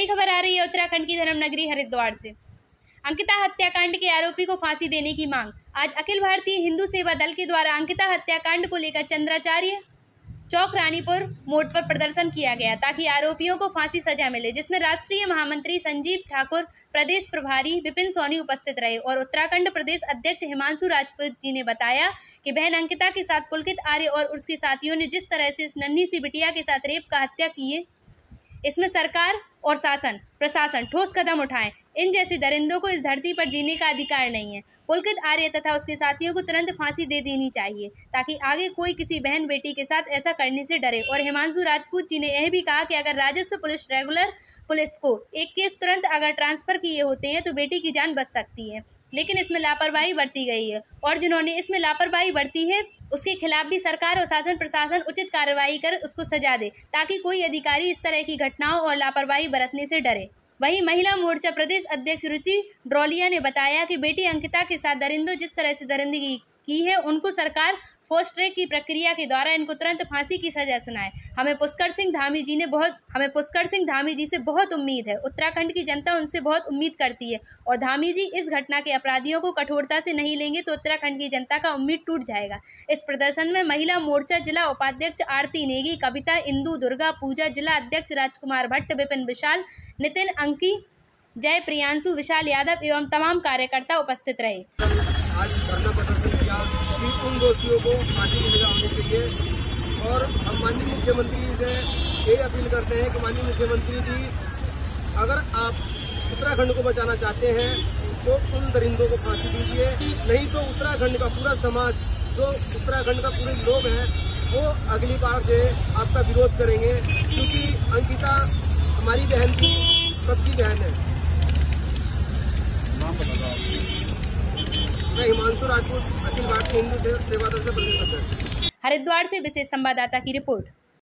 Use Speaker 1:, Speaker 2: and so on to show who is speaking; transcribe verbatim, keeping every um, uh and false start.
Speaker 1: बड़ी खबर आ रही है उत्तराखंड की धर्म नगरी हरिद्वार से। अंकिता हत्याकांड के आरोपी को फांसी देने की मांग। आज अखिल भारतीय हिंदू सेवा दल के द्वारा अंकिता हत्याकांड को लेकर चंद्राचार्य चौक रानीपुर मोड़ पर प्रदर्शन किया गया ताकि आरोपियों को फांसी सजा मिले, जिसमें राष्ट्रीय महामंत्री संजीव ठाकुर, प्रदेश प्रभारी विपिन सोनी उपस्थित रहे और उत्तराखंड प्रदेश अध्यक्ष हिमांशु राजपूत जी ने बताया कि बहन अंकिता के साथ पुलकित आर्य और उसके साथियों ने जिस तरह से इस नन्ही सी बिटिया के साथ रेप का हत्या की है, इसमें सरकार और शासन प्रशासन ठोस कदम उठाएं। इन जैसे दरिंदों को इस धरती पर जीने का अधिकार नहीं है। पुलकित आर्य तथा उसके साथियों को तुरंत फांसी दे देनी चाहिए ताकि आगे कोई किसी बहन बेटी के साथ ऐसा करने से डरे। और हिमांशु राजपूत जी ने यह भी कहा कि अगर राजस्व पुलिस रेगुलर पुलिस को एक केस तुरंत अगर ट्रांसफर किए होते हैं तो बेटी की जान बच सकती है, लेकिन इसमें लापरवाही बरती गई है और जिन्होंने इसमें लापरवाही बरती है उसके खिलाफ भी सरकार और शासन प्रशासन उचित कार्रवाई कर उसको सजा दे ताकि कोई अधिकारी इस तरह की घटनाओं और लापरवाही बरतने से डरे। वहीं महिला मोर्चा प्रदेश अध्यक्ष रुचि ड्रोलिया ने बताया कि बेटी अंकिता के साथ दरिंदों जिस तरह से दरिंदगी की है, उनको सरकार फास्ट ट्रैक की प्रक्रिया के द्वारा इनको तुरंत फांसी की सजा सुनाए। हमें पुष्कर सिंह धामी जी ने बहुत हमें पुष्कर सिंह धामी जी से बहुत उम्मीद है। उत्तराखंड की जनता उनसे बहुत उम्मीद करती है और धामी जी इस घटना के अपराधियों को कठोरता से नहीं लेंगे तो उत्तराखंड की जनता का उम्मीद टूट जाएगा। इस प्रदर्शन में महिला मोर्चा जिला उपाध्यक्ष आरती नेगी, कविता, इंदू, दुर्गा, पूजा, जिला अध्यक्ष राजकुमार भट्ट, विपिन विशाल, नितिन अंकी, जय, प्रियांशु, विशाल यादव एवं तमाम कार्यकर्ता उपस्थित रहे।
Speaker 2: आज धरना प्रदर्शन किया कि उन दोषियों को फांसी की सजा होनी चाहिए और हम माननीय मुख्यमंत्री से ये अपील करते हैं कि माननीय मुख्यमंत्री जी, अगर आप उत्तराखंड को बचाना चाहते हैं तो उन दरिंदों को फांसी दीजिए, नहीं तो उत्तराखंड का पूरा समाज, जो उत्तराखंड का पूरे लोग हैं, वो अगली बार से आपका विरोध करेंगे, क्योंकि अंकिता हमारी बहन थी, सबकी बहन है। नाम बता दो। मैं हिमांशु राजपूत, अखिल भारतीय हिंदू सेवा दल से प्रदेश अध्यक्ष।
Speaker 1: हरिद्वार से विशेष संवाददाता की रिपोर्ट।